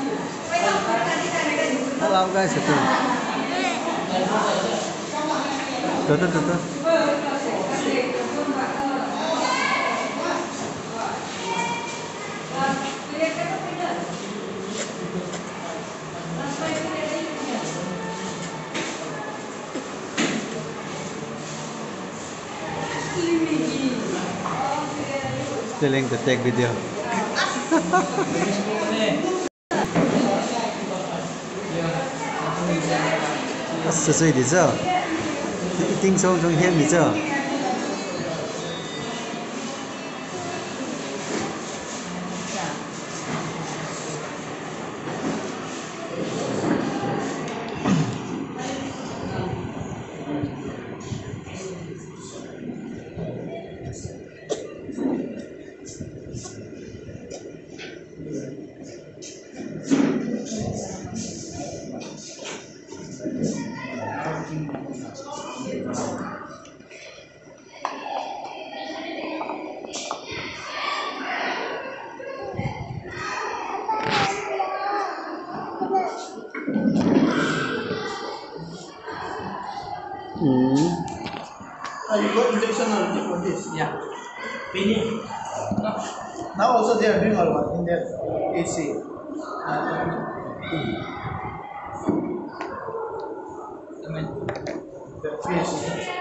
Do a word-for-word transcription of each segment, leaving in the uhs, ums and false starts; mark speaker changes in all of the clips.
Speaker 1: Hello guys, ito. Ito, ito, ito. Still to take video.十岁的时候，一定从从现的时候。Hmm.
Speaker 2: Ah, you got injection already for this?
Speaker 3: Yeah. Benign.
Speaker 2: Now also they are doing all one in their A C. Uh, the P H C.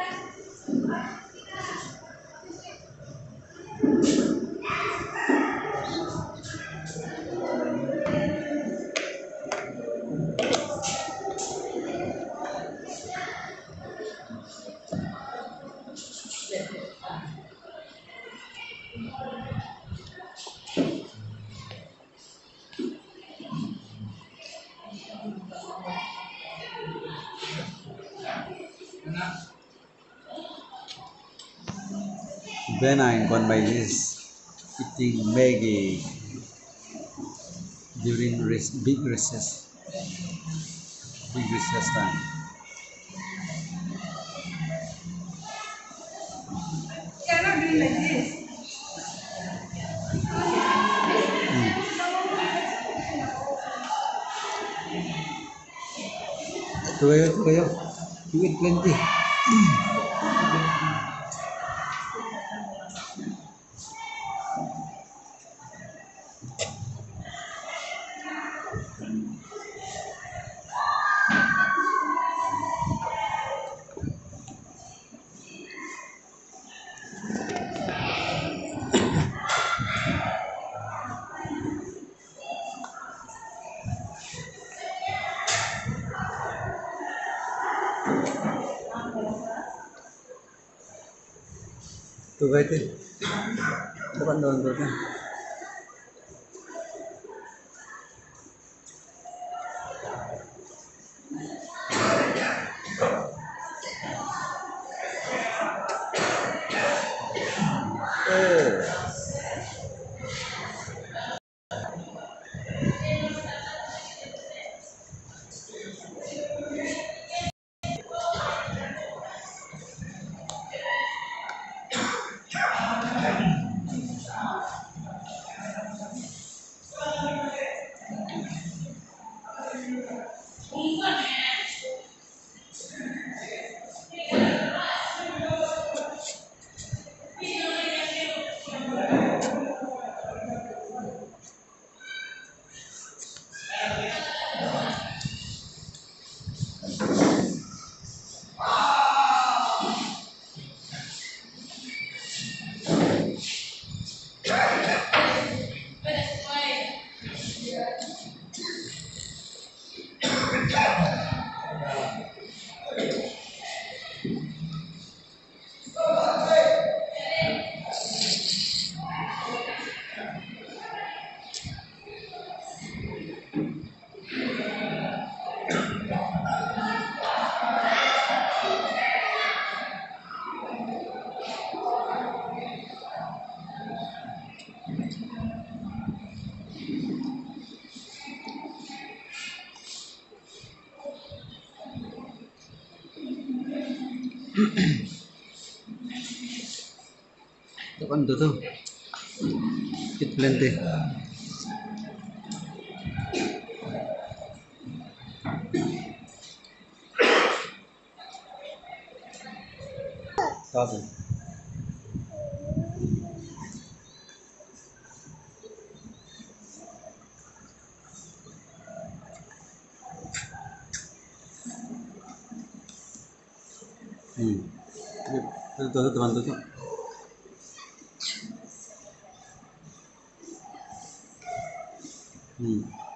Speaker 1: Benign Gonmei is eating Maggie during res big recess, big recess time.
Speaker 4: Cannot do like this.
Speaker 1: Ito kayo, ito kayo. You eat plenty. Ito kayo, ito. Dapat doon, doon. Oh. Ito kan to. Eat plenty. Satu. Hmm. Itu itu teman tuh. Hmm.